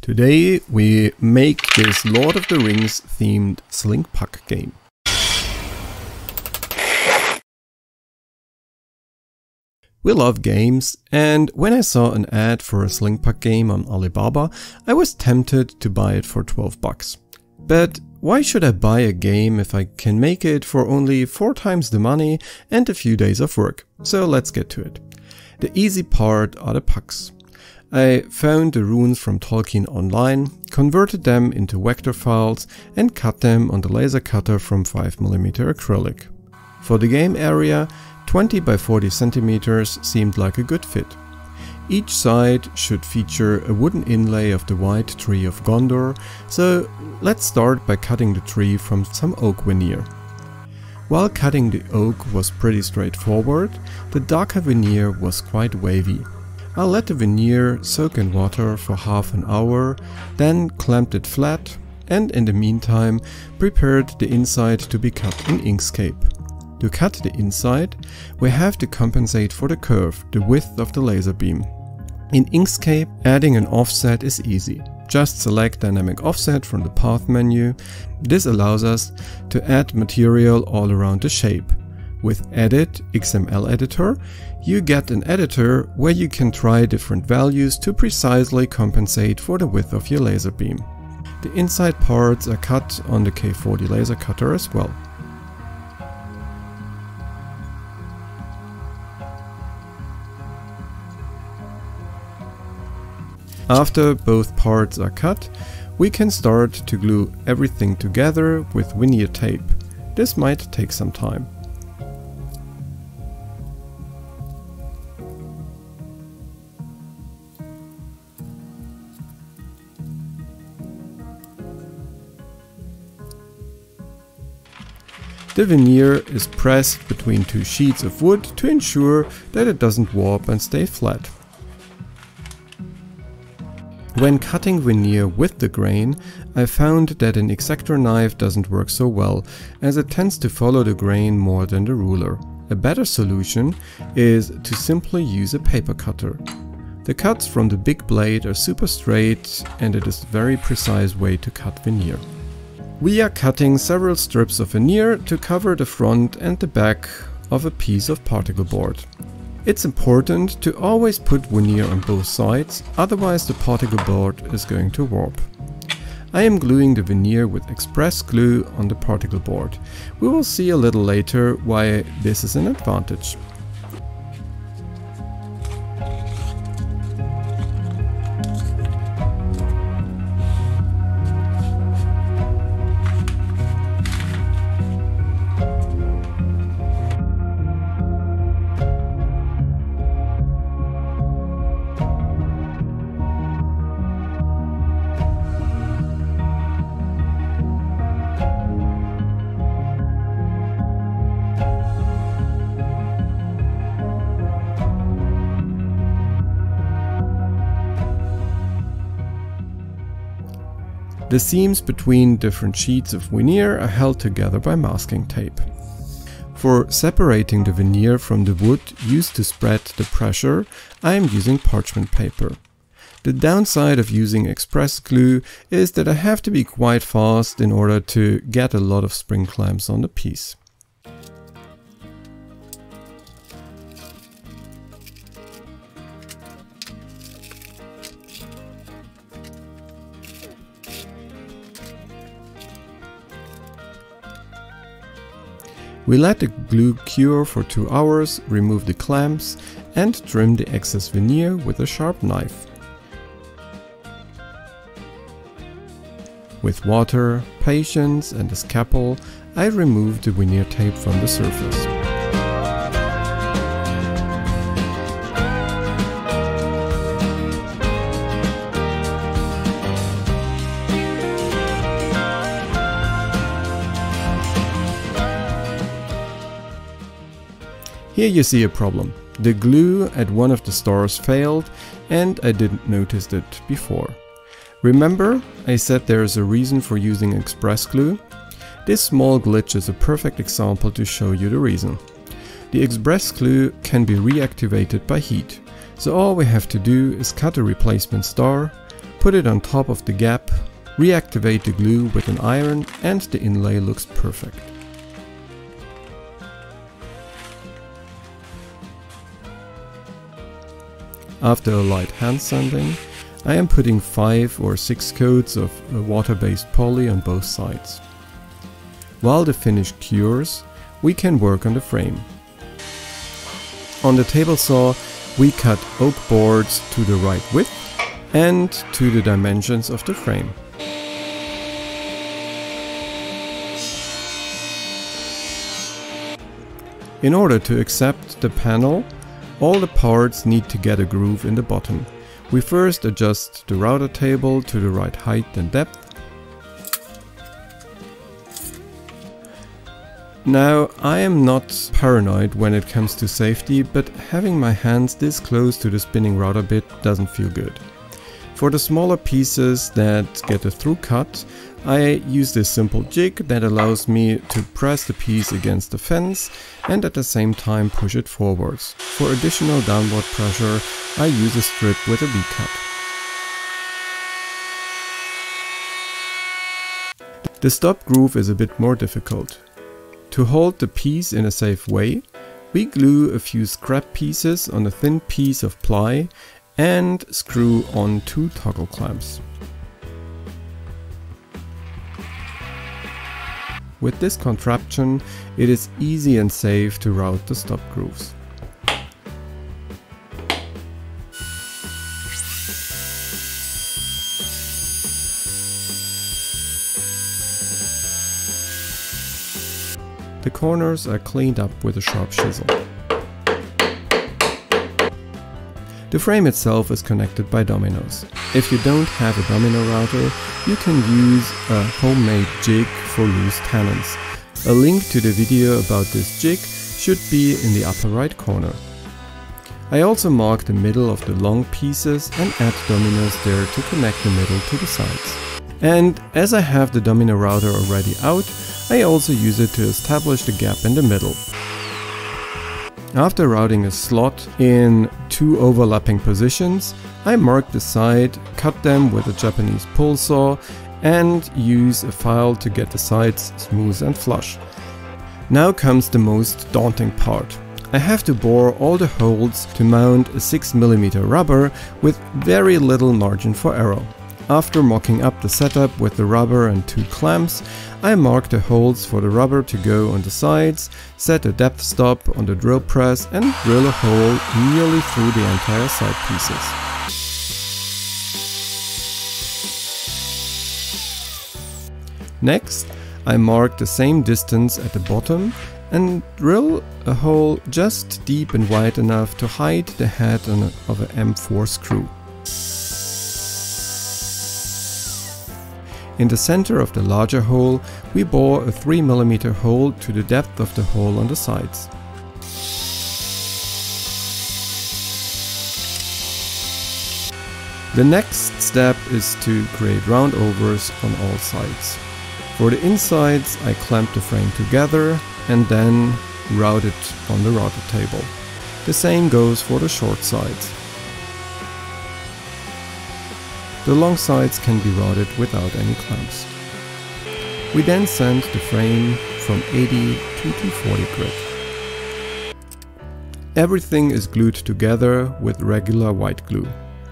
Today we make this Lord of the Rings themed Slingpuck game. We love games, and when I saw an ad for a Slingpuck game on Alibaba, I was tempted to buy it for 12 bucks. But why should I buy a game if I can make it for only 4 times the money and a few days of work? So let's get to it. The easy part are the pucks. I found the runes from Tolkien online, converted them into vector files and cut them on the laser cutter from 5mm acrylic. For the game area, 20 by 40 centimeters seemed like a good fit. Each side should feature a wooden inlay of the white tree of Gondor, so let's start by cutting the tree from some oak veneer. While cutting the oak was pretty straightforward, the darker veneer was quite wavy. I'll let the veneer soak in water for half an hour, then clamped it flat, and in the meantime prepared the inside to be cut in Inkscape. To cut the inside, we have to compensate for the curve, the width of the laser beam. In Inkscape, adding an offset is easy. Just select Dynamic Offset from the Path menu. This allows us to add material all around the shape. With Edit XML Editor, you get an editor where you can try different values to precisely compensate for the width of your laser beam. The inside parts are cut on the K40 laser cutter as well. After both parts are cut, we can start to glue everything together with veneer tape. This might take some time. The veneer is pressed between 2 sheets of wood to ensure that it doesn't warp and stay flat. When cutting veneer with the grain, I found that an X-Acto knife doesn't work so well, as it tends to follow the grain more than the ruler. A better solution is to simply use a paper cutter. The cuts from the big blade are super straight, and it is a very precise way to cut veneer. We are cutting several strips of veneer to cover the front and the back of a piece of particle board. It's important to always put veneer on both sides, otherwise the particle board is going to warp. I am gluing the veneer with express glue on the particle board. We will see a little later why this is an advantage. The seams between different sheets of veneer are held together by masking tape. For separating the veneer from the wood used to spread the pressure, I am using parchment paper. The downside of using express glue is that I have to be quite fast in order to get a lot of spring clamps on the piece. We let the glue cure for 2 hours, remove the clamps, and trim the excess veneer with a sharp knife. With water, patience, and a scalpel, I remove the veneer tape from the surface. Here you see a problem. The glue at one of the stars failed, and I didn't notice it before. Remember, I said there is a reason for using express glue? This small glitch is a perfect example to show you the reason. The express glue can be reactivated by heat, so all we have to do is cut a replacement star, put it on top of the gap, reactivate the glue with an iron, and the inlay looks perfect. After a light hand sanding, I am putting 5 or 6 coats of water-based poly on both sides. While the finish cures, we can work on the frame. On the table saw, we cut oak boards to the right width and to the dimensions of the frame. In order to accept the panel, all the parts need to get a groove in the bottom. We first adjust the router table to the right height and depth. Now, I am not paranoid when it comes to safety, but having my hands this close to the spinning router bit doesn't feel good. For the smaller pieces that get a through cut, I use this simple jig that allows me to press the piece against the fence and at the same time push it forwards. For additional downward pressure, I use a strip with a V-cut. The stop groove is a bit more difficult. To hold the piece in a safe way, we glue a few scrap pieces on a thin piece of ply and screw on 2 toggle clamps. With this contraption, it is easy and safe to route the stop grooves. The corners are cleaned up with a sharp chisel. The frame itself is connected by dominoes. If you don't have a domino router, you can use a homemade jig for loose tenons. A link to the video about this jig should be in the upper right corner. I also mark the middle of the long pieces and add dominoes there to connect the middle to the sides. And as I have the domino router already out, I also use it to establish the gap in the middle. After routing a slot in 2 overlapping positions, I mark the side, cut them with a Japanese pull saw and use a file to get the sides smooth and flush. Now comes the most daunting part. I have to bore all the holes to mount a 6mm rubber with very little margin for error. After mocking up the setup with the rubber and 2 clamps, I mark the holes for the rubber to go on the sides, set a depth stop on the drill press and drill a hole nearly through the entire side pieces. Next, I mark the same distance at the bottom and drill a hole just deep and wide enough to hide the head of an M4 screw. In the center of the larger hole, we bore a 3mm hole to the depth of the hole on the sides. The next step is to create roundovers on all sides. For the insides, I clamp the frame together and then route it on the router table. The same goes for the short sides. The long sides can be routed without any clamps. We then sand the frame from 80 to 240 grit. Everything is glued together with regular white glue.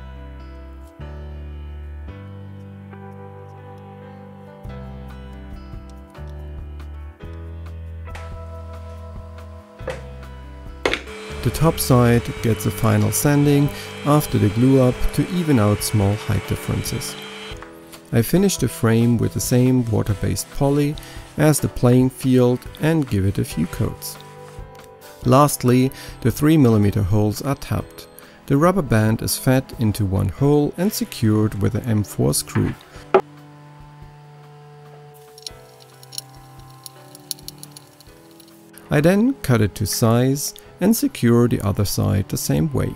The top side gets a final sanding after the glue up to even out small height differences. I finish the frame with the same water-based poly as the playing field and give it a few coats. Lastly, the 3mm holes are tapped. The rubber band is fed into one hole and secured with an M4 screw. I then cut it to size and secure the other side the same way.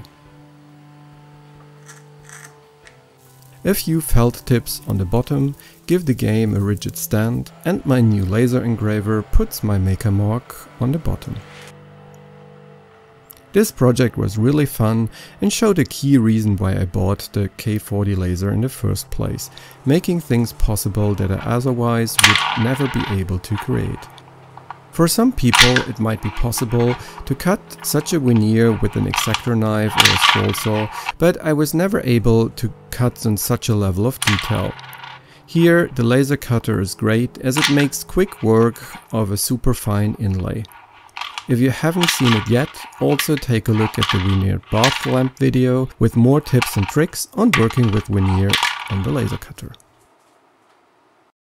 A few felt tips on the bottom give the game a rigid stand, and my new laser engraver puts my maker mark on the bottom. This project was really fun and showed a key reason why I bought the K40 laser in the first place, making things possible that I otherwise would never be able to create. For some people it might be possible to cut such a veneer with an X-Acto knife or a scroll saw, but I was never able to cut on such a level of detail. Here the laser cutter is great as it makes quick work of a super fine inlay. If you haven't seen it yet, also take a look at the veneer bath lamp video with more tips and tricks on working with veneer on the laser cutter.